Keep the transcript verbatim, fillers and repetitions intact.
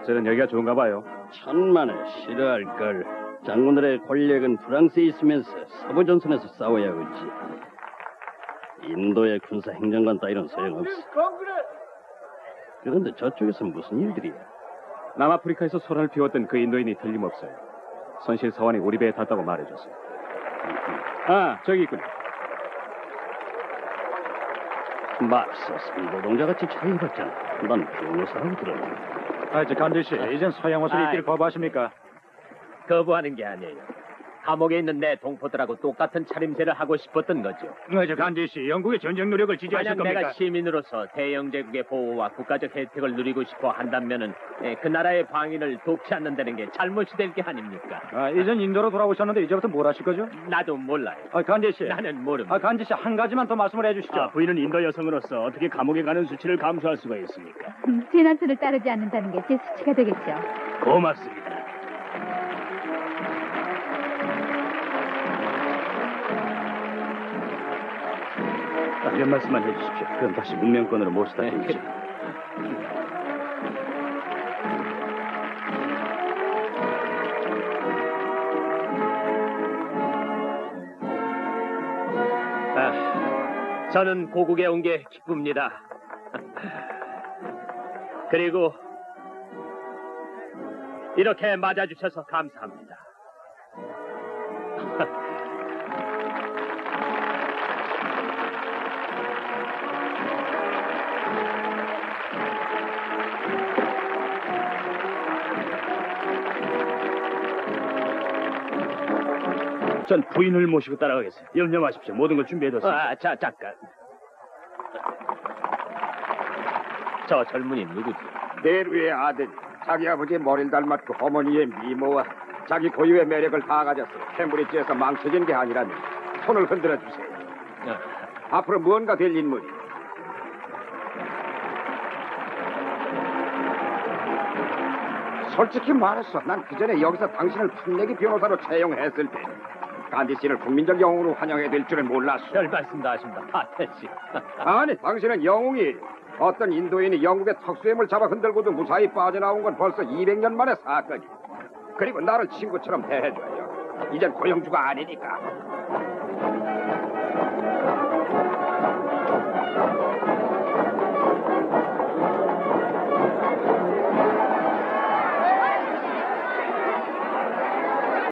어쨌든 여기가 좋은가 봐요. 천만에 싫어할 걸. 장군들의 권력은 프랑스에 있으면서 서부 전선에서 싸워야 하지. 인도의 군사 행정관 따위는 소용없어. 그런데 저쪽에서 무슨 일들이야? 남아프리카에서 소란을 피웠던 그 인도인이 틀림없어요. 선실 서원이 우리 배에 탔다고 말해줬어요. 아, 저기 있군요. 맙소사, 노동자같이 잘 입었잖아. 난 변호사라고 들었네. 아, 저 간질 씨, 이젠 서양 옷을 입기를 거부하십니까? 거부하는 게 아니에요. 감옥에 있는 내 동포들하고 똑같은 차림새를 하고 싶었던 거죠. 어, 저 간질 씨, 영국의 전쟁 노력을 지지하실 만약 겁니까? 내가 시민으로서 대영 제국의 보호와 국가적 혜택을 누리고 싶어 한다면은 예, 그 나라의 방위를 돕지 않는다는 게 잘못이 될 게 아닙니까? 아, 이젠 인도로 돌아오셨는데 이제부터 뭘 하실 거죠? 나도 몰라요. 아, 간질 씨. 나는 모릅니다. 아, 간질 씨, 한 가지만 더 말씀을 해주시죠. 아, 부인은 인도 여성으로서 어떻게 감옥에 가는 수치를 감수할 수가 있습니까? 음, 제 남편을 따르지 않는다는 게 제 수치가 되겠죠. 고맙습니다. 딱 몇 말씀만 해주십시오. 그럼 다시 문명권으로 모시다 드리죠. 아, 저는 고국에 온 게 기쁩니다. 그리고 이렇게 맞아주셔서 감사합니다. 전 부인을 모시고 따라가겠습니다. 염려 마십시오. 모든 걸 준비해뒀습니다. 아, 자, 잠깐. 저 젊은이 누구지? 네루의 아들, 자기 아버지의 머리를 닮았고 어머니의 미모와 자기 고유의 매력을 다 가졌어. 캠브리지에서 망쳐진 게 아니라면 손을 흔들어 주세요. 앞으로 무언가 될 인물이. 솔직히 말해서 난 그전에 여기서 당신을 풋내기 변호사로 채용했을 때 간디 씨를 국민적 영웅으로 환영해야 될 줄은 몰랐어. 별 말씀 다 하십니다, 파테 씨. 아니, 당신은 영웅이 어떤 인도인이 영국의 특수임을 잡아 흔들고도 무사히 빠져나온 건 벌써 이백 년 만의 사건이야. 그리고 나를 친구처럼 대해줘요. 이젠 고용주가 아니니까.